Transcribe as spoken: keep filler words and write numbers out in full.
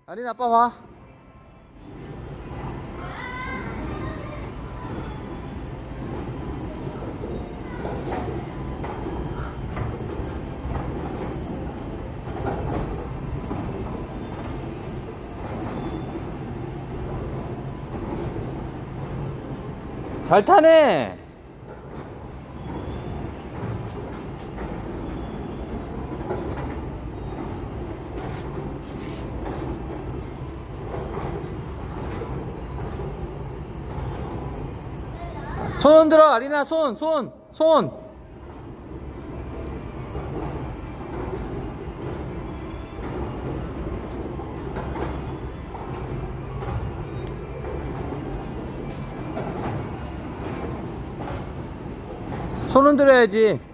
아린 아빠 봐. 잘 타네. 손 흔들어 아리나. 손 손 손. 손 흔들어야지.